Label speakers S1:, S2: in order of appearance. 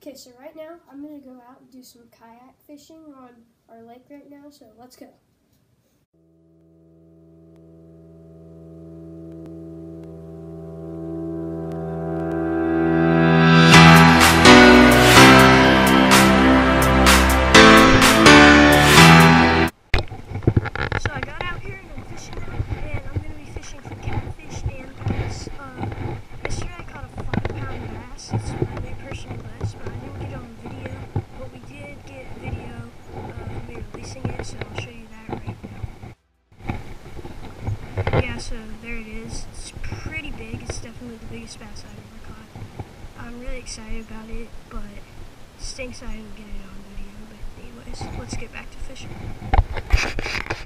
S1: Okay, so right now I'm going to go out and do some kayak fishing on our lake right now, so let's go. So I got out here and I'm fishing, and I'm going to be fishing for catfish and bass. Yesterday I caught a 5-pound bass. It's my new personal best, but I didn't get it on video. But we did get video of me releasing it, so I'll show you that right now. Yeah, so there it is. It's pretty big. It's definitely the biggest bass I've ever caught. I'm really excited about it, but it stinks I didn't get it on video. But anyways, let's get back to fishing.